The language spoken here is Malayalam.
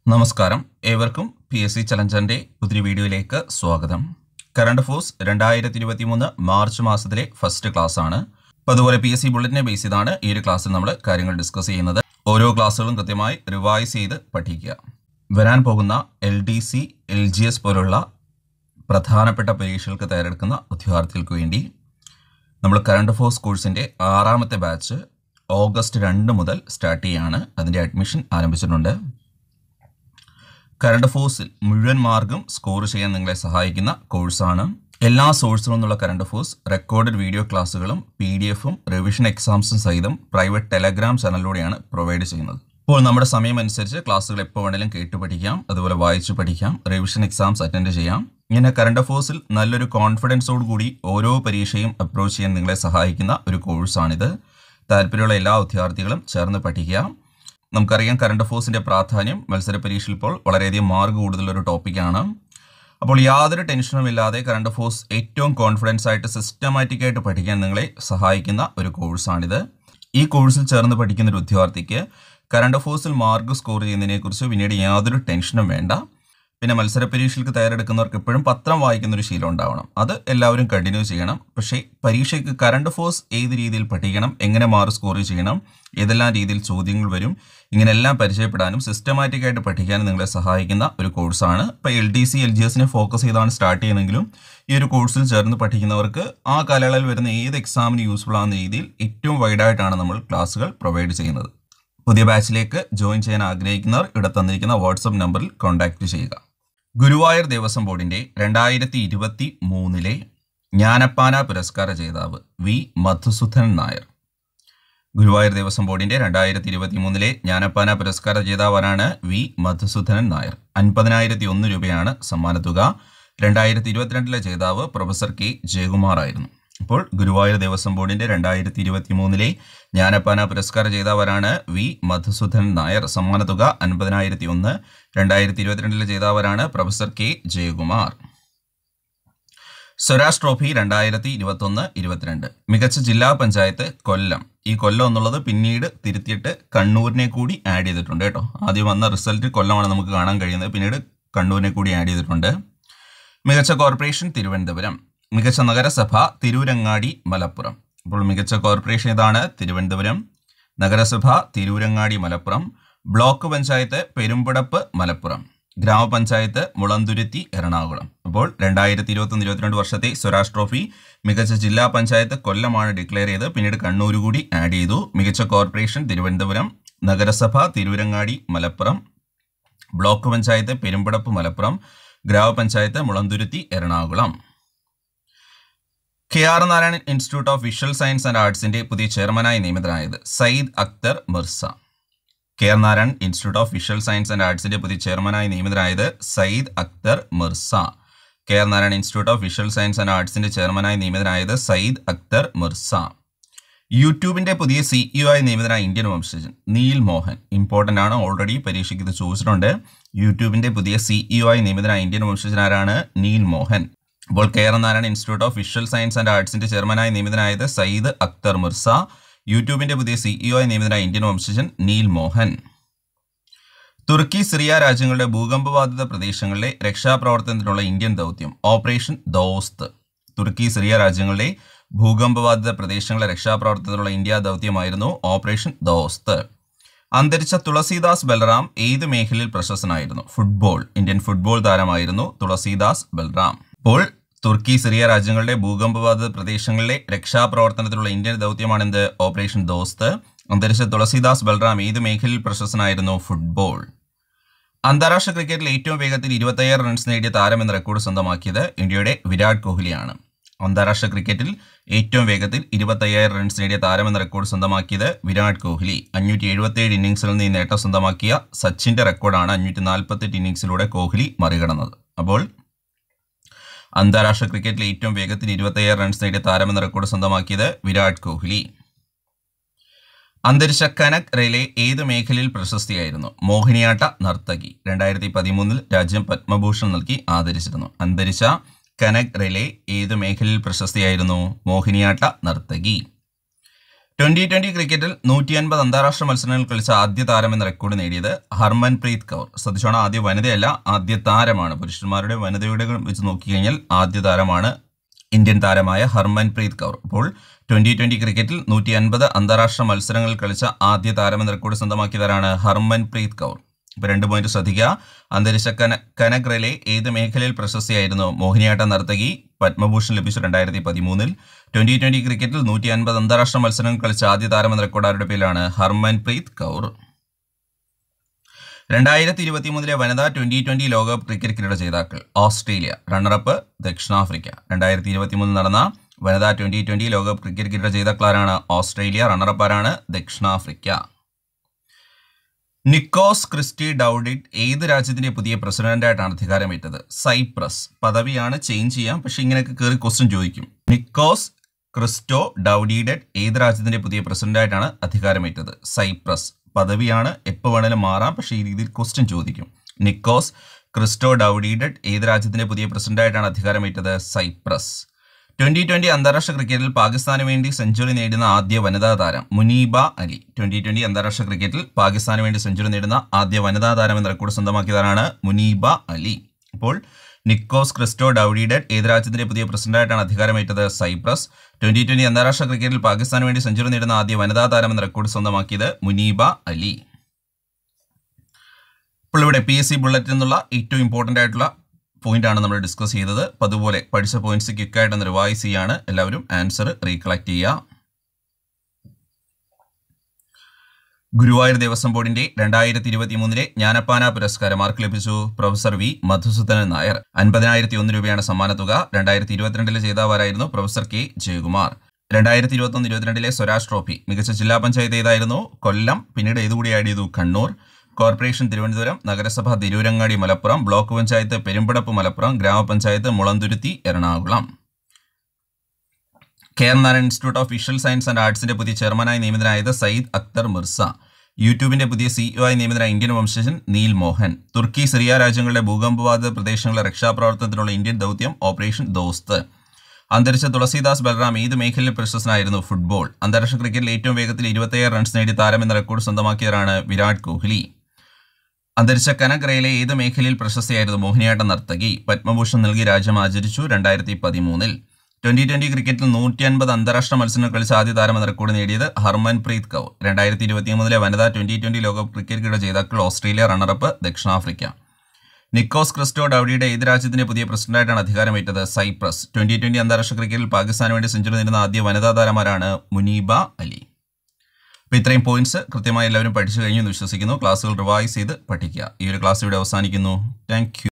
നമസ്കാരം ഏവർക്കും PSC ചലഞ്ചറിന്റെ പുതിയ വീഡിയോയിലേക്ക് സ്വാഗതം. കറണ്ട് അഫയേഴ്സ് 2023 മാർച്ച് മാസത്തിലെ ഫസ്റ്റ് ക്ലാസ് ആണ്. അതുപോലെ PSC ബുള്ളറ്റിനെ ബേസ് ചെയ്താണ് ഈ ഒരു ക്ലാസ്സിൽ നമ്മൾ കാര്യങ്ങൾ ഡിസ്കസ് ചെയ്യുന്നത്. ഓരോ ക്ലാസ്സുകളും കൃത്യമായി റിവൈസ് ചെയ്ത് പഠിക്കുക. വരാൻ പോകുന്ന LDC, LGS പോലുള്ള പ്രധാനപ്പെട്ട പരീക്ഷകൾക്ക് തയ്യാറെടുക്കുന്ന ഉദ്യോഗാർത്ഥികൾക്ക് വേണ്ടി നമ്മൾ കറണ്ട് അഫയേഴ്സ് കോഴ്സിന്റെ 6ാമത്തെ ബാച്ച് ഓഗസ്റ്റ് 2 മുതൽ സ്റ്റാർട്ട് ചെയ്യാണ്. അതിന്റെ അഡ്മിഷൻ ആരംഭിച്ചിട്ടുണ്ട്. കറണ്ട് അഫയേഴ്സിൽ മുഴുവൻ മാർക്കും സ്കോർ ചെയ്യാൻ നിങ്ങളെ സഹായിക്കുന്ന കോഴ്സാണ്. എല്ലാ സോഴ്സിൽ നിന്നുള്ള കറണ്ട് അഫയേഴ്സ് റെക്കോർഡഡ് വീഡിയോ ക്ലാസ്സുകളും PDF-ഉം റിവിഷൻ എക്സാംസും സഹിതം പ്രൈവറ്റ് ടെലഗ്രാം ചാനലിലൂടെയാണ് പ്രൊവൈഡ് ചെയ്യുന്നത്. ഇപ്പോൾ നമ്മുടെ സമയം അനുസരിച്ച് ക്ലാസ്സുകൾ എപ്പോൾ വേണമെങ്കിലും കേട്ടു പഠിക്കാം, അതുപോലെ വായിച്ചു പഠിക്കാം, റിവിഷൻ എക്സാംസ് അറ്റൻഡ് ചെയ്യാം. ഇങ്ങനെ കറണ്ട് അഫയേഴ്സിൽ നല്ലൊരു കോൺഫിഡൻസോട് കൂടി ഓരോ പരീക്ഷയും അപ്രോച്ച് ചെയ്യാൻ നിങ്ങളെ സഹായിക്കുന്ന ഒരു കോഴ്സാണിത്. താല്പര്യമുള്ള എല്ലാ വിദ്യാർത്ഥികളും ചേർന്ന് പഠിക്കുക. നമുക്കറിയാം കറണ്ട് അഫയേഴ്സിന്റെ പ്രാധാന്യം മത്സര പരീക്ഷയിൽ ഇപ്പോൾ വളരെയധികം മാർക്ക് കൂടുതലൊരു ടോപ്പിക്കാണ്. അപ്പോൾ യാതൊരു ടെൻഷനും ഇല്ലാതെ കറണ്ട് അഫയേഴ്സ് ഏറ്റവും കോൺഫിഡൻസ് ആയിട്ട് സിസ്റ്റമാറ്റിക് ആയിട്ട് പഠിക്കാൻ നിങ്ങളെ സഹായിക്കുന്ന ഒരു കോഴ്സാണിത്. ഈ കോഴ്സിൽ ചേർന്ന് പഠിക്കുന്ന ഒരു വിദ്യാർത്ഥിക്ക് കറണ്ട് അഫയേഴ്സിൽ മാർക്ക് സ്കോർ ചെയ്യുന്നതിനെക്കുറിച്ച് പിന്നീട് യാതൊരു ടെൻഷനും വേണ്ട. പിന്നെ മത്സര പരീക്ഷയ്ക്ക് തയ്യാറെടുക്കുന്നവർക്ക് എപ്പോഴും പത്രം വായിക്കുന്ന ഒരു ശീലം ഉണ്ടാവണം. അത് എല്ലാവരും കണ്ടിന്യൂ ചെയ്യണം. പക്ഷേ പരീക്ഷയ്ക്ക് കറണ്ട് അഫയേഴ്സ് ഏത് രീതിയിൽ പഠിക്കണം, എങ്ങനെ മാർക്ക് സ്കോർ ചെയ്യണം, ഏതെല്ലാം രീതിയിൽ ചോദ്യങ്ങൾ വരും, ഇങ്ങനെല്ലാം പരിചയപ്പെടാനും സിസ്റ്റമാറ്റിക് ആയിട്ട് പഠിക്കാനും നിങ്ങളെ സഹായിക്കുന്ന ഒരു കോഴ്സാണ്. ഇപ്പോൾ LDC, LGS-നെ ഫോക്കസ് ചെയ്താണ് സ്റ്റാർട്ട് ചെയ്യുന്നതെങ്കിലും ഈ ഒരു കോഴ്സിൽ ചേർന്ന് പഠിക്കുന്നവർക്ക് ആ കാലയളവിൽ വരുന്ന ഏത് എക്സാമിന് യൂസ്ഫുൾ ആകുന്ന രീതിയിൽ ഏറ്റവും വൈഡായിട്ടാണ് നമ്മൾ ക്ലാസ്സുകൾ പ്രൊവൈഡ് ചെയ്യുന്നത്. പുതിയ ബാച്ചിലേക്ക് ജോയിൻ ചെയ്യാൻ ആഗ്രഹിക്കുന്നവർ ഇവിടെ തന്നിരിക്കുന്ന വാട്സപ്പ് നമ്പറിൽ കോൺടാക്റ്റ് ചെയ്യുക. ഗുരുവായൂർ ദേവസ്വം ബോർഡിന്റെ 2023 ജ്ഞാനപ്പാന പുരസ്കാര ജേതാവ് V. മധുസൂദനൻ നായർ. ഗുരുവായൂർ ദേവസ്വം ബോർഡിന്റെ 2023 ജ്ഞാനപ്പാന പുരസ്കാര ജേതാവാണ് V. മധുസൂദനൻ നായർ. 50,001 രൂപയാണ് സമ്മാനത്തുക. 2022 ജേതാവ് പ്രൊഫസർ K. ജയകുമാർ ആയിരുന്നു. ഇപ്പോൾ ഗുരുവായൂർ ദേവസ്വം ബോർഡിന്റെ 2023 ജ്ഞാനപ്പാന പുരസ്കാര ജേതാവരാണ് V. മധുസൂദനൻ നായർ. സമ്മാനത്തുക 50,001. 2022 ജേതാവരാണ് professor K. Jayakumar. Swaraj trophy 2021-22 മികച്ച ജില്ലാ പഞ്ചായത്ത് കൊല്ലം. ഈ കൊല്ലം എന്നുള്ളത് പിന്നീട് തിരുത്തിയിട്ട് കണ്ണൂരിനെ കൂടി ആഡ് ചെയ്തിട്ടുണ്ട് കേട്ടോ. ആദ്യം വന്ന റിസൾട്ട് കൊല്ലമാണ് നമുക്ക് കാണാൻ കഴിയുന്നത്, പിന്നീട് കണ്ണൂരിനെ കൂടി ആഡ് ചെയ്തിട്ടുണ്ട്. മികച്ച കോർപ്പറേഷൻ തിരുവനന്തപുരം. മികച്ച നഗരസഭ തിരൂരങ്ങാടി മലപ്പുറം. അപ്പോൾ മികച്ച കോർപ്പറേഷൻ ഇതാണ് തിരുവനന്തപുരം, നഗരസഭ തിരൂരങ്ങാടി മലപ്പുറം, ബ്ലോക്ക് പഞ്ചായത്ത് പെരുമ്പടപ്പ് മലപ്പുറം, ഗ്രാമപഞ്ചായത്ത് മുളന്തുരുത്തി എറണാകുളം. അപ്പോൾ 2021-22 വർഷത്തെ സ്വരാജ് ട്രോഫി മികച്ച ജില്ലാ പഞ്ചായത്ത് കൊല്ലമാണ് ഡിക്ലെയർ ചെയ്ത് പിന്നീട് കണ്ണൂർ കൂടി ആഡ് ചെയ്തു. മികച്ച കോർപ്പറേഷൻ തിരുവനന്തപുരം, നഗരസഭ തിരൂരങ്ങാടി മലപ്പുറം, ബ്ലോക്ക് പഞ്ചായത്ത് പെരുമ്പടപ്പ് മലപ്പുറം, ഗ്രാമപഞ്ചായത്ത് Mulanthuruthy Ernakulam. KR Narayanan institute of visual science and ആർട്സിന്റെ പുതിയ ചെയർമാനായി നിയമിതനായത് Syed Akhtar Mirza. KR Narayanan institute of visual science and ആർട്സിന്റെ പുതിയ ചെയർമാനായി നിയമിതനായത് Syed Akhtar Mirza. KR Narayanan institute of visual science and ആർട്സിന്റെ ചെയർമാനായി നിയമിതനായത് സയ്യിദ് അക്തർ മിർസ. യൂട്യൂബിന്റെ പുതിയ CEO ആയി നിയമിതനായ ഇന്ത്യൻ വംശജൻ നീൽ മോഹൻ. ഇമ്പോർട്ടന്റ് ആണ്, ഓൾറെഡി പരീക്ഷയ്ക്ക് ഇത് ചോദിച്ചിട്ടുണ്ട്. യൂട്യൂബിന്റെ പുതിയ CEO ആയി നിയമിതനായ ഇന്ത്യൻ വംശജനാരാണ് നീൽ മോഹൻ. അപ്പോൾ KR Narayanan institute of visual science and ആർട്സിന്റെ ചെയർമാനായി നിയമിതനായത് സയ്യിദ് അക്തർ മിർസ. യൂട്യൂബിന്റെ പുതിയ CEO ആയി നിയമിതനായ ഇന്ത്യൻ വംശജൻ നീൽ മോഹൻ. തുർക്കി, സിറിയ രാജ്യങ്ങളുടെ ഭൂകമ്പബാധിത പ്രദേശങ്ങളിലെ രക്ഷാപ്രവർത്തനത്തിനുള്ള ഇന്ത്യൻ ദൗത്യം ഓപ്പറേഷൻ ദോസ്ത്. തുർക്കി, സിറിയ രാജ്യങ്ങളുടെ ഭൂകമ്പബാധിത പ്രദേശങ്ങളിലെ രക്ഷാപ്രവർത്തനത്തിനുള്ള ഇന്ത്യ ദൗത്യമായിരുന്നു ഓപ്പറേഷൻ ദോസ്ത്. അന്തരിച്ച തുളസീദാസ് ബൽറാം ഏത് മേഖലയിൽ പ്രശസ്തനായിരുന്നു? ഫുട്ബോൾ. ഇന്ത്യൻ ഫുട്ബോൾ താരമായിരുന്നു തുളസീദാസ് ബൽറാം. ഇപ്പോൾ തുർക്കി, സിറിയ രാജ്യങ്ങളുടെ ഭൂകമ്പബാധിത പ്രദേശങ്ങളിലെ രക്ഷാപ്രവർത്തനത്തിലുള്ള ഇന്ത്യൻ ദൗത്യമാണെന്ത്? ഓപ്പറേഷൻ ദോസ്ത്. അന്തരിച്ച തുളസീദാസ് ബൽറാം ഏത് മേഖലയിൽ പ്രശസ്തനായിരുന്നു? ഫുട്ബോൾ. അന്താരാഷ്ട്ര ക്രിക്കറ്റിൽ ഏറ്റവും വേഗത്തിൽ 25 റൺസ് നേടിയ താരം എന്ന റെക്കോർഡ് സ്വന്തമാക്കിയത് ഇന്ത്യയുടെ വിരാട് കോഹ്ലിയാണ്. അന്താരാഷ്ട്ര ക്രിക്കറ്റിൽ ഏറ്റവും വേഗത്തിൽ 25 റൺസ് നേടിയ താരം എന്ന റെക്കോർഡ് സ്വന്തമാക്കിയത് വിരാട് കോഹ്ലി. 577 ഇന്നിംഗ്സിൽ നിന്ന് ഈ നേട്ടം സ്വന്തമാക്കിയ സച്ചിന്റെ റെക്കോർഡാണ് 548 ഇന്നിംഗ്സിലൂടെ കോഹ്ലി മറികടന്നത്. അപ്പോൾ അന്താരാഷ്ട്ര ക്രിക്കറ്റിൽ ഏറ്റവും വേഗത്തിൽ 25 റൺസ് നേടിയ താരം എന്ന റെക്കോർഡ് സ്വന്തമാക്കിയത് വിരാട് കോഹ്ലി. അന്തരിച്ച കനക് റെയ്ലെ ഏത് മേഖലയിൽ പ്രശസ്തിയായിരുന്നു? മോഹിനിയാട്ട നർത്തകി. 2013 രാജ്യം പത്മഭൂഷൺ നൽകി ആദരിച്ചിരുന്നു. അന്തരിച്ച കനക് റെയ്ലെ ഏത് മേഖലയിൽ പ്രശസ്തിയായിരുന്നു? മോഹിനിയാട്ട നർത്തകി. 2020 ക്രിക്കറ്റിൽ 150 അന്താരാഷ്ട്ര മത്സരങ്ങൾ കളിച്ച ആദ്യ താരമെന്ന റെക്കോർഡ് നേടിയത് ഹർമൻപ്രീത് കൗർ. ശ്രദ്ധിച്ചോണം, ആദ്യ വനിതയല്ല, ആദ്യ താരമാണ്. പുരുഷന്മാരുടെ വനിതയുടെ വെച്ച് നോക്കിക്കഴിഞ്ഞാൽ ആദ്യ താരമാണ് ഇന്ത്യൻ താരമായ ഹർമൻപ്രീത് കൗർ. അപ്പോൾ 2020 ക്രിക്കറ്റിൽ 150 അന്താരാഷ്ട്ര മത്സരങ്ങൾ കളിച്ച ആദ്യ താരമെന്ന റെക്കോർഡ് സ്വന്തമാക്കിയതാരാണ്? ഹർമൻപ്രീത് കൗർ. ഇപ്പോൾ 2 പോയിന്റ് ശ്രദ്ധിക്കുക. അന്തരിച്ച കനക് റെലെ ഏത് മേഖലയിൽ പ്രശസ്തിയായിരുന്നു? മോഹിനിയാട്ട നർത്തകി. പത്മഭൂഷൺ ലഭിച്ചു 2013. 2020 ക്രിക്കറ്റിൽ 150 അന്താരാഷ്ട്ര മത്സരങ്ങൾ കളിച്ച ആദ്യ താരമെന്ന റെക്കോർഡ് ആരുടെ പേരിലാണ്? ഹർമൻപ്രീത് കൗർ. 2023 വനിതാ 2020 ലോകകപ്പ് ക്രിക്കറ്റ് കിരീട ജേതാക്കൾ: ഓസ്ട്രേലിയ. റണ്ണറപ്പ് ദക്ഷിണാഫ്രിക്ക. 2023 നടന്ന വനിതാ 2020 ലോകകപ്പ് ക്രിക്കറ്റ് കിരീട ജേതാക്കളാരാണ്? ഓസ്ട്രേലിയ. റണ്ണറപ്പ് ആരാണ്? ദക്ഷിണാഫ്രിക്ക. നിക്കോസ് ക്രിസ്റ്റി ഡൌഡിറ്റ് ഏത് രാജ്യത്തിന്റെ പുതിയ പ്രസിഡന്റായിട്ടാണ് അധികാരമേറ്റത്? സൈപ്രസ്. പദവിയാണ്, ചേഞ്ച് ചെയ്യാം, പക്ഷെ ഇങ്ങനെയൊക്കെ കയറി ക്വസ്റ്റ്യൻ ചോദിക്കും. നിക്കോസ് ക്രിസ്റ്റോ ഡൌഡിഡറ്റ് ഏത് രാജ്യത്തിന്റെ പുതിയ പ്രസിഡന്റായിട്ടാണ് അധികാരമേറ്റത്? സൈപ്രസ്. പദവിയാണ്, എപ്പോൾ വേണേലും മാറാം, പക്ഷേ ഈ രീതിയിൽ ക്വസ്റ്റ്യൻ ചോദിക്കും. നിക്കോസ് ക്രിസ്റ്റോ ഡൌഡിഡറ്റ് ഏത് രാജ്യത്തിന്റെ പുതിയ പ്രസിഡന്റായിട്ടാണ് അധികാരമേറ്റത്? സൈപ്രസ്. 2020 അന്താരാഷ്ട്ര ക്രിക്കറ്റിൽ പാകിസ്ഥാന് വേണ്ടി സെഞ്ചുറി നേടുന്ന ആദ്യ വനിതാ താരം മുനീബ അലി. 2020 അന്താരാഷ്ട്ര ക്രിക്കറ്റിൽ പാകിസ്ഥാന് വേണ്ടി സെഞ്ചുറി നേടുന്ന ആദ്യ വനിതാ താരം എന്ന റെക്കോർഡ് സ്വന്തമാക്കിയതാണ് മുനീബ അലി. അപ്പോൾ നിക്കോസ് ക്രിസ്റ്റോ ഡൌഡിഡറ്റ് ഏത് രാജ്യത്തിന്റെ പുതിയ പ്രസിഡന്റായിട്ടാണ് അധികാരമേറ്റത്? സൈപ്രസ്. 2020 അന്താരാഷ്ട്ര ക്രിക്കറ്റിൽ പാകിസ്ഥാന് വേണ്ടി സെഞ്ചുറി നേടുന്ന ആദ്യ വനിതാ താരം എന്ന റെക്കോർഡ് സ്വന്തമാക്കിയത് മുനീബ അലി. ഇപ്പോൾ ഇവിടെ PSC ബുള്ളറ്റിൻ എന്നുള്ള ഏറ്റവും ഇമ്പോർട്ടൻ്റ് ആയിട്ടുള്ള പോയിന്റാണ് നമ്മൾ ഡിസ്കസ് ചെയ്തത്. അപ്പോൾ അതുപോലെ പഠിച്ച പോയിന്റ്സ് ക്വിക്കായിട്ടൊന്ന് റിവൈസ് ചെയ്യാണ്. എല്ലാവരും ആൻസർ റീകളക്ട് ചെയ്യുക. ഗുരുവായൂർ ദേവസ്വം ബോർഡിന്റെ 2023 ജ്ഞാനപ്പാന പുരസ്കാരം ആർക്ക് ലഭിച്ചു? Professor V Madhusoodanan Nair. 50,001 രൂപയാണ് സമ്മാനത്തുക. 2022 ജേതാവാരായിരുന്നു? Professor K Jayakumar. 2021-22 Swaraj trophy മികച്ച ജില്ലാ പഞ്ചായത്ത് ഏതായിരുന്നു? കൊല്ലം. പിന്നീട് ഏതുകൂടി ആഡ് ചെയ്തു? കണ്ണൂർ. കോർപ്പറേഷൻ തിരുവനന്തപുരം, നഗരസഭ തിരൂരങ്ങാടി മലപ്പുറം, ബ്ലോക്ക് പഞ്ചായത്ത് പെരുമ്പടപ്പ് മലപ്പുറം, ഗ്രാമപഞ്ചായത്ത് Mulanthuruthy Ernakulam. Kerala Narayan institute of visual science and ആർട്സിന്റെ പുതിയ ചെയർമാനായി നിയമിതനായത് സയ്യിദ് അക്തർ മിർസ. യൂട്യൂബിന്റെ പുതിയ CEO ആയി നിയമിതനായ ഇന്ത്യൻ വംശജൻ നീൽ മോഹൻ. തുർക്കി, സിറിയ രാജ്യങ്ങളുടെ ഭൂകമ്പബാധിത പ്രദേശങ്ങളുടെ രക്ഷാപ്രവർത്തനത്തിനുള്ള ഇന്ത്യൻ ദൗത്യം ഓപ്പറേഷൻ ദോസ്ത്. അന്തരിച്ച തുളസീദാസ് ബൽറാം ഏത് മേഖലയിൽ പ്രശസ്തനായിരുന്നു? ഫുട്ബോൾ. അന്താരാഷ്ട്ര ക്രിക്കറ്റിൽ ഏറ്റവും വേഗത്തിൽ 27 റൺസ് നേടി താരം എന്ന റെക്കോർഡ് സ്വന്തമാക്കിയവരാണ്? വിരാട് കോഹ്ലി. അന്തരിച്ച കനക് റെലെ ഏത് മേഖലയിൽ പ്രശസ്തിയായിരുന്നു? മോഹിനിയാട്ട നർത്തകി. പത്മഭൂഷൺ നൽകി രാജ്യം ആചരിച്ചു 2013. 2020 ക്രിക്കറ്റിൽ 150 അന്താരാഷ്ട്ര മത്സരങ്ങൾ കളിച്ച ആദ്യ താരം എന്ന റെക്കോർഡ് നേടിയത് ഹർമൻപ്രീത് കൗർ. 2023 വനിതാ 2020 ലോകകപ്പ് ക്രിക്കറ്റ് കിരീട ജേതാക്കൾ ഓസ്ട്രേലിയ. റണ്ണറപ്പ് ദക്ഷിണാഫ്രിക്ക. നിക്കോസ് ക്രിസ്റ്റോ ഡൌഡിയുടെ ഏത് രാജ്യത്തിന്റെ പുതിയ പ്രസിഡന്റായിട്ടാണ് അധികാരമേറ്റത്? സൈപ്രസ്. 2020 അന്താരാഷ്ട്ര ക്രിക്കറ്റിൽ പാകിസ്ഥാന് വേണ്ടി സെഞ്ചുറി നേടുന്ന ആദ്യ വനിതാ താരമാരാണ്? മുനീബ അലി. അപ്പോൾ ഇത്രയും പോയിന്റ്സ് കൃത്യമായി എല്ലാവരും പഠിച്ചു കഴിഞ്ഞു എന്ന് വിശ്വസിക്കുന്നു. ക്ലാസ്സുകൾ റിവൈസ് ചെയ്ത് പഠിക്കുക. ഈ ഒരു ക്ലാസ് ഇവിടെ അവസാനിക്കുന്നു. Thank U.